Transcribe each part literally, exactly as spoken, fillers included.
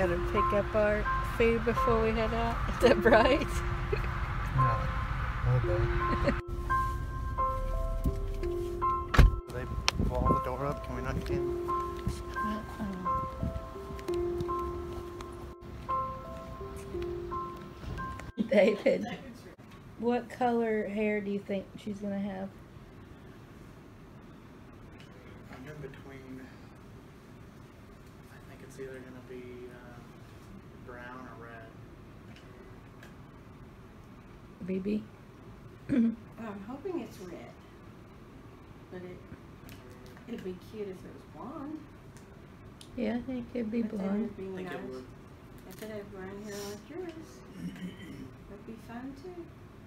gotta pick up our food before we head out. Is that right? No. Okay. Do they wall the door up? Can we not get in? David, what color hair do you think she's gonna have? I'm in between. I think it's either gonna be um, brown or red. B B? I'm hoping it's red, but it it'd be cute if it was blonde. Yeah, I think it could be But then blonde. it'd be I think nice it would. if it had brown hair like yours. That'd be fun too.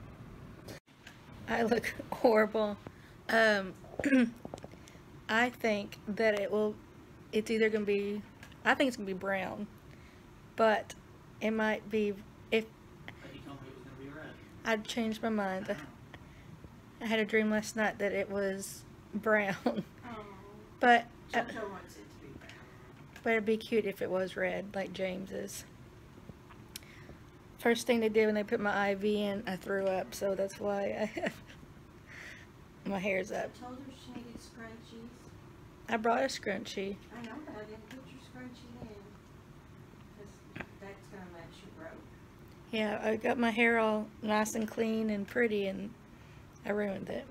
I look horrible. Um, I think that it will, it's either going to be, I think it's going to be brown, but it might be, if, But you told me it was gonna be red. I'd changed my mind. I had a dream last night that it was brown, Oh, but, uh, JoJo wants it to be brown. but it'd be cute if it was red, like James's. First thing they did when they put my I V in, I threw up, so that's why I have my hair's up. I told her she needed scrunchies. I brought a scrunchie. I know, but I didn't put your scrunchie in. Cause that's gonna match your robe. Yeah, I got my hair all nice and clean and pretty, and I ruined it.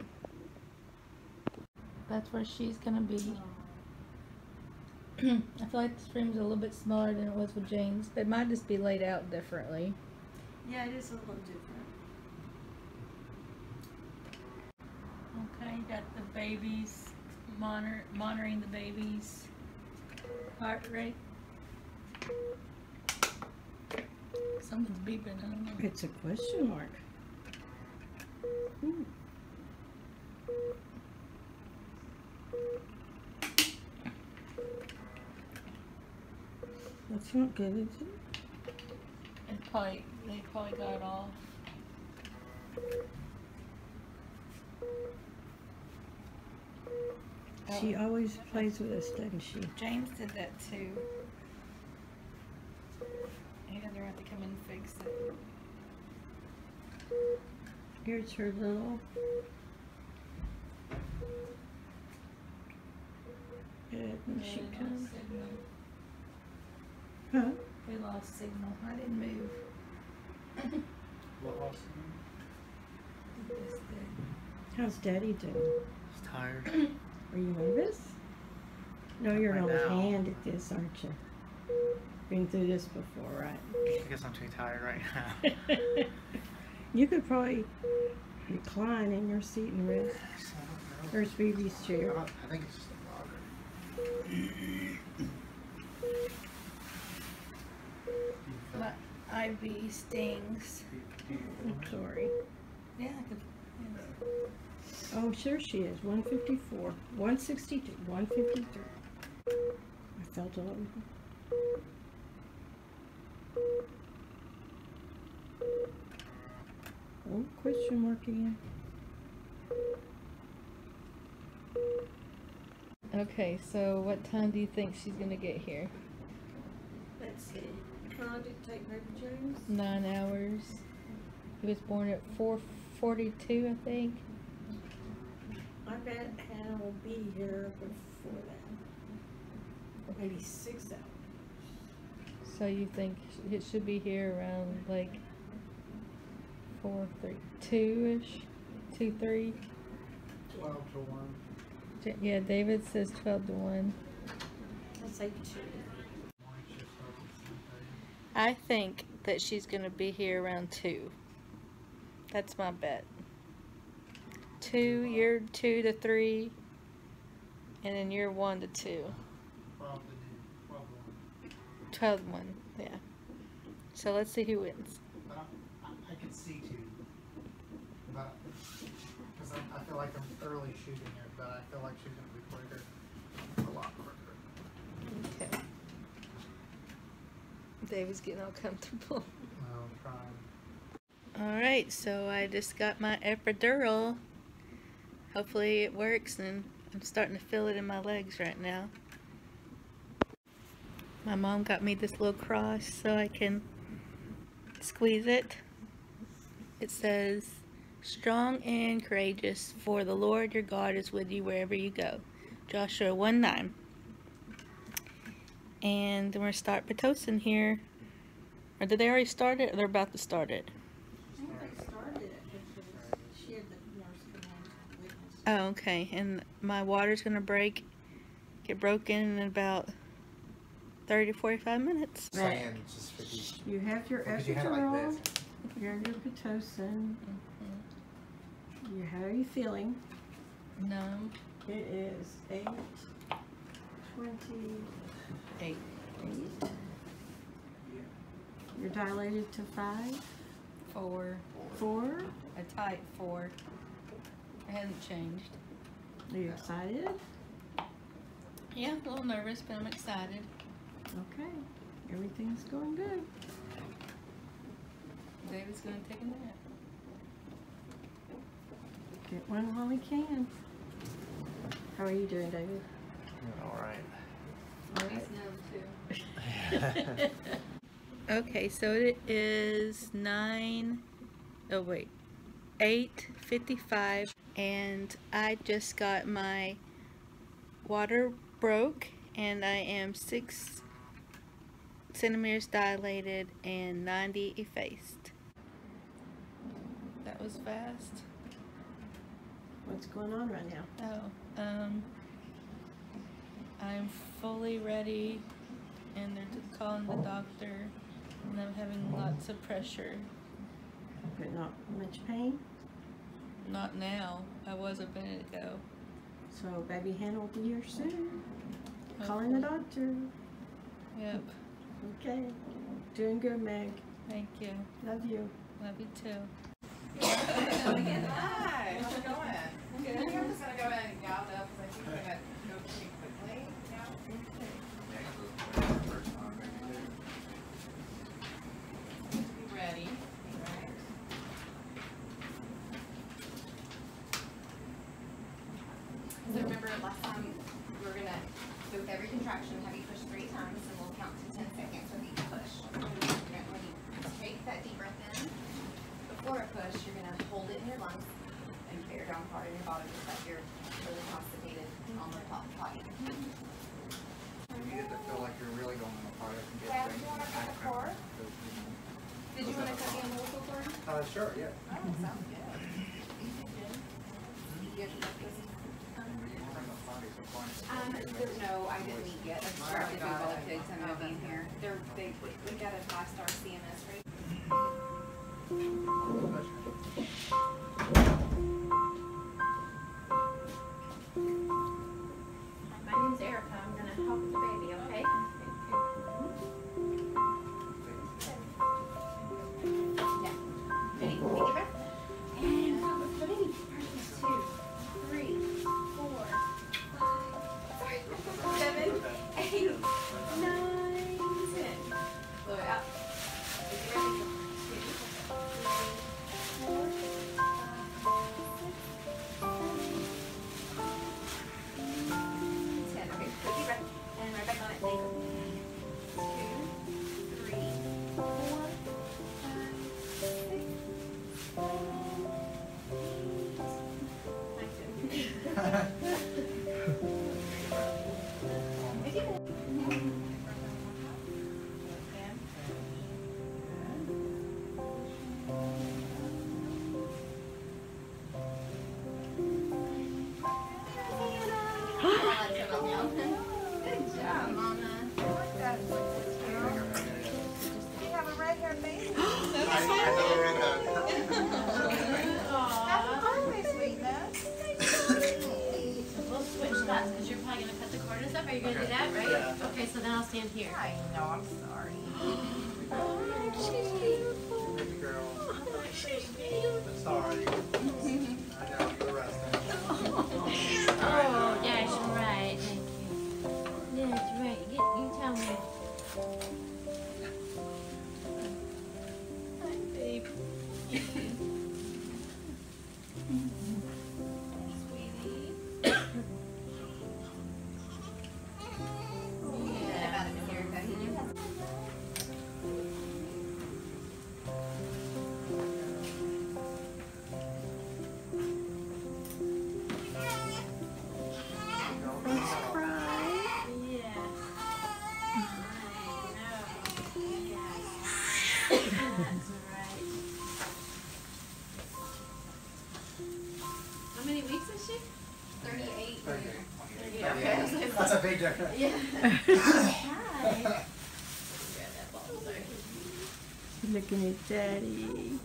That's where she's gonna be. I feel like this room's a little bit smaller than it was with James, but it might just be laid out differently. Yeah, it is a little different. Okay, got the babies, monitor, monitoring the babies' heart rate. Someone's beeping, I don't know. It's a question mark. Hmm. That's not good, is it? It probably, they probably got it off. She always plays with us, doesn't she? James did that too. He's gonna have to come in and fix it. Here's her little. Good, when she Yeah, comes. lost signal. Huh? We lost signal. I didn't move. What lost? This did. How's Daddy doing? He's tired. Are you nervous? No, you're Right not now. a hand at this, aren't you? Been through this before, right? I guess I'm too tired right now. You could probably recline in your seat and rest. There's B B's chair. I think it's just a rocker. My I V stings. I'm sorry. Yeah, I could. Yeah. Oh, sure she is. one fifty-four, one sixty-two, one fifty-three. I felt all over. Oh, question mark again. Okay, so what time do you think she's gonna get here? Let's see. How long did it take Baby James? Nine hours. He was born at four forty-two, I think. I bet Hannah will be here before that. Maybe six hours. So you think it should be here around like four, three, two-ish, two, three. twelve to one. J- Yeah, David says twelve to one. I'll say two. I think that she's gonna be here around two. That's my bet. Two, you're two to three, and then you're one to two. twelve to one. Twelve to one, yeah. So let's see who wins. But I, I could see two. But, because I, I feel like I'm early shooting it, but I feel like she's going to be quicker. A lot quicker. Okay. David's getting all comfortable. No, I'm trying. Alright, so I just got my epidural. Hopefully it works, and I'm starting to feel it in my legs right now. My mom got me this little cross so I can squeeze it. It says, strong and courageous, for the Lord your God is with you wherever you go. Joshua one nine. And we're going to start Pitocin here. Or did they already start it, or they're about to start it? I think they started it because she had the nurse come in and witness. Oh, okay. And my water's going to break, get broken in about thirty to forty-five minutes. Right. Saying just for these. You have your Because you have it like epidural, this. you have your Pitocin. Mm-hmm. You, how are you feeling? Numb. It is eight twenty. Eight. Eight. You're dilated to five, Four. four. A tight four. It hasn't changed. Are you excited? Yeah, a little nervous, but I'm excited. Okay, everything's going good. David's going to take a nap. Get one while we can. How are you doing, David? All right. All right. Numb too. Okay, so it is nine, oh wait, eight fifty-five, and I just got my water broke, and I am six centimeters dilated and ninety effaced. That was fast. What's going on right now? Oh, um, I'm fully ready, and they're just calling the doctor. And I'm having lots of pressure. But not much pain? Not now. I was a minute ago. So baby Hannah will be here soon. Calling the doctor. Yep. Okay. Doing good, Meg. Thank you. Love you. Love you too. Hi, how's it going? Good. I think I'm just gonna go ahead and gout up because I think we're gonna go pretty quickly. Yeah. Be ready. Right. So remember last time we were gonna, so with every contraction, have you push three times and we'll count to ten seconds with each push. When you take that deep breath in, before a push, you're gonna hold it in your lungs and bear down hard in your bottom just like you're really constipated on the top body. You get to feel like you're really going on the part. Yeah, do you want to cut the cord? Did you want to cut the umbilical cord? Uh, sure, yeah. Oh, sounds good. You have to look this. Um, there, no, I didn't eat yet. I just started to do all the pigs and moving here. They're, they, we got a five-star C M S rate. My name's Erica. I'm gonna help the baby, okay? Yeah. Ready? Take a breath. And count with the baby. Perfect. Two, three, four, five, sorry, seven, eight, nine, ten. Blow it out. Take it ready. Two, three, four, five, six, seven, eight, ten. Okay, quick deep breath. And right back on it. Think. Two, three, four, five, six, seven, eight, nine, ten. Good job, Mama. I like that. You have a red-haired baby. Happy birthday, sweetness. We'll switch spots because you're probably gonna cut the cord and stuff. Are you gonna do that, right? Yeah. Okay, so then I'll stand here. I know, I'm sorry. Baby girl. Sorry. I know, you're resting. Oh, that's right. Thank you. That's right. Get, you tell me. Hi, babe. Sweetie. About it, Erica. He That's a big difference. Yeah. Hi. Grab that ball, sorry. Looking at Daddy.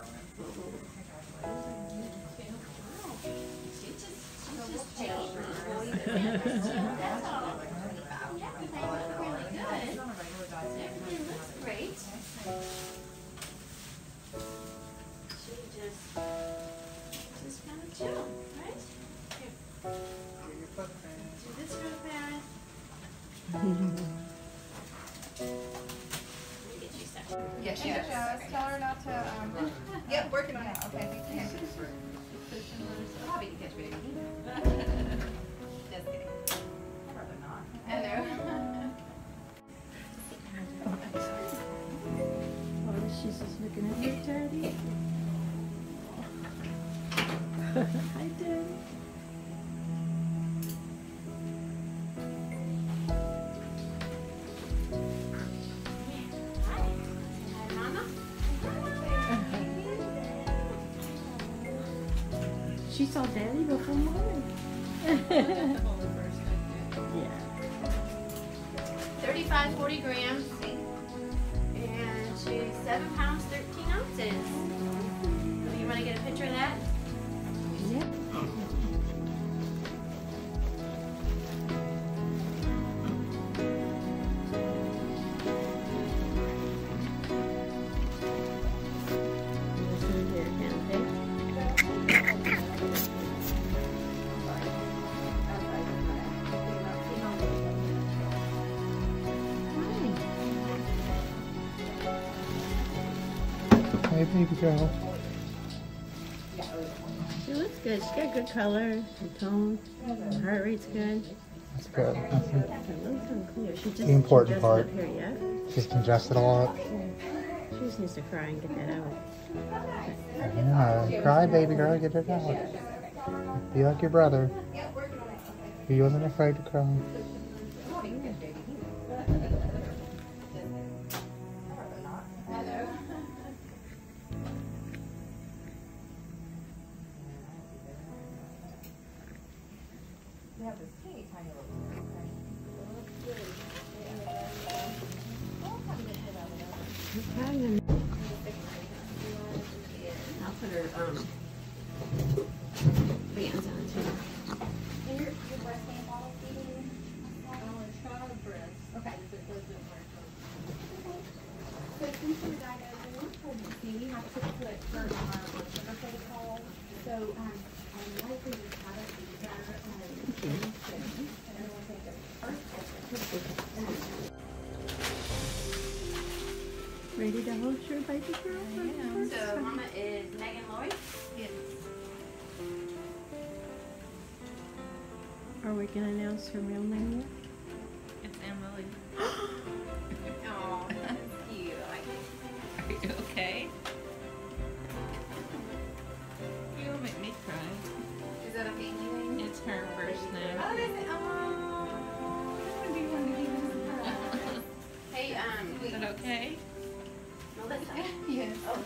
She just, she's just changed. That's all. Yeah, they look really good. Everything looks great. She just, just kind of chill, right? Here. Do this real fast. Let me get you some. Yes, yes. Yes, tell her not to, um, Yep, working on it. okay, thank you. I'm happy to catch baby. Just kidding. Probably not. I know. Oh, she's just looking at her Daddy. Hi, Daddy. Hi. Hi, Mama. She saw Daddy before Mom. Yeah. thirty-five, forty grams. And she's seven pounds, thirteen ounces. So you want to get a picture of that? Yeah. Listen here, can I? Hey, baby girl. She looks good. She's got good color, good tone. Her heart rate's good. That's good. That's Her lungs are clear. She just The important she just part. Up here yet. She's congested a lot. She just needs to cry and get that out. Yeah. Cry, baby girl. Get it out. Be like your brother. He wasn't afraid to cry. Italian. I'll put her um bands on too. And your, your breast and bottle feeding? Okay. So since you were diagnosed with pregnancy, we have to put her on our blood sugar protocol. So, um, I'm likely to try to be better, um, and everyone think it's first. Ready to hold your baby girl? So Mama is Megan Lloyd. Yes. Are we gonna announce her real name yet? It's Emily. Oh, that's cute. I like it. Are you okay? You will make me cry. Is that a family name? It's her first name. Oh, is it? Oh, that would be one to give us. Hey, um, Is it okay? Melissa. Yes. Oh.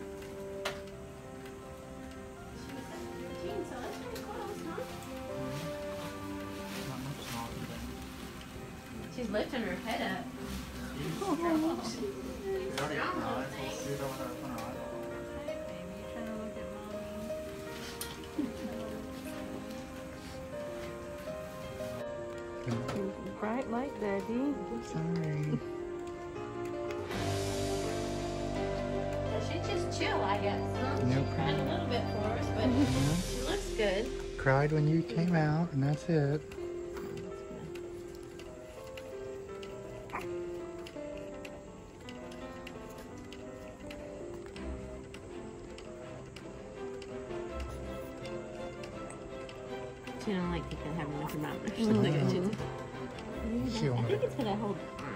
She was seventeen, so that's pretty close, huh? She's lifting her head up. Oh, Strong little thing. Hi, baby. You trying to look at mommy? bright like Daddy. Sorry. So she's just chill, I guess, huh? Yep. She cried a little bit for us, but she looks good. Cried when you came out, and that's it. She don't like people having a thermometer. She doesn't like it. She- She I wanted think it's because I hold